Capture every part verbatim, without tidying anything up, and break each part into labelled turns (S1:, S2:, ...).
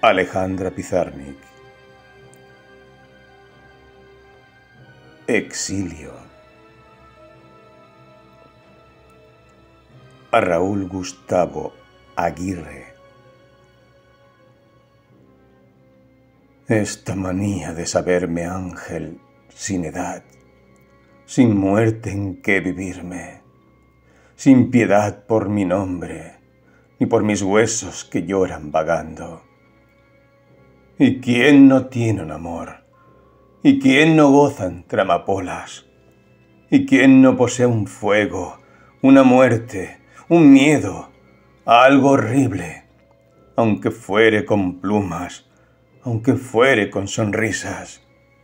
S1: Alejandra Pizarnik. Exilio. A Raúl Gustavo Aguirre. Esta manía de saberme ángel sin edad, sin muerte en que vivirme, sin piedad por mi nombre, ni por mis huesos que lloran vagando. ¿Y quién no tiene un amor? ¿Y quién no goza entre amapolas? ¿Y quién no posee un fuego, una muerte, un miedo, algo horrible, aunque fuere con plumas, aunque fuere con sonrisas?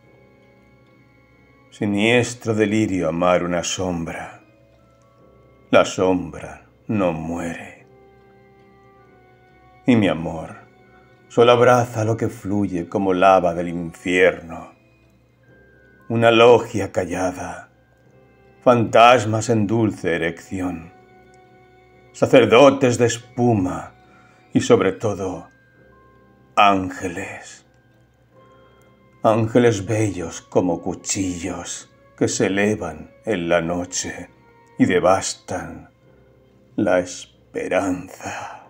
S1: Siniestro delirio amar una sombra. La sombra no muere. Y mi amor solo abraza lo que fluye como lava del infierno. Una logia callada, fantasmas en dulce erección, sacerdotes de espuma y sobre todo ángeles. Ángeles bellos como cuchillos que se elevan en la noche y devastan la esperanza.